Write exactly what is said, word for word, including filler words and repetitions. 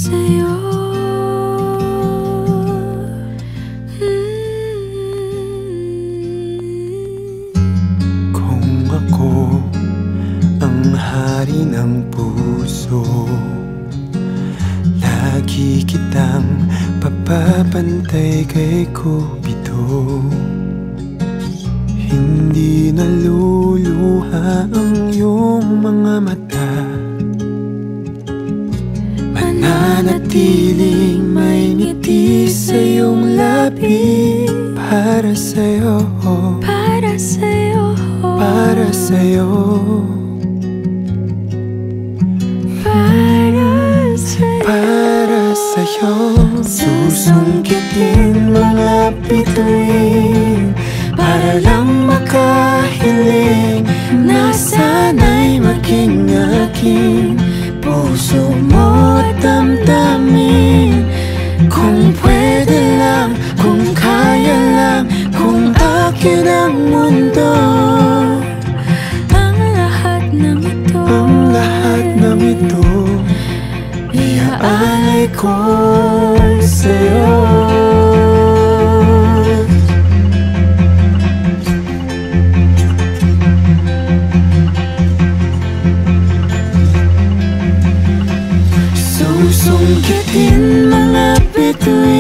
sa'yo. Kung ako ang hari ng puso, lagi kitang papapantay kay Cupido. Hindi naluluha ang iyong mga mata, mananatiling may ngiti sa iyong labi. Para sa'yo, Para sa'yo, para sa'yo, para sa'yo, para sa'yo. Susungkitin mga bituin para lang makahiling na sana'y maging aking puso mo at damdamin. Kung pwede lang, kung kaya lang, kung akin ang mundo, ang lahat ng ito, ang lahat ng ito iaalay ko sa'yo. Susungkitin mga bituin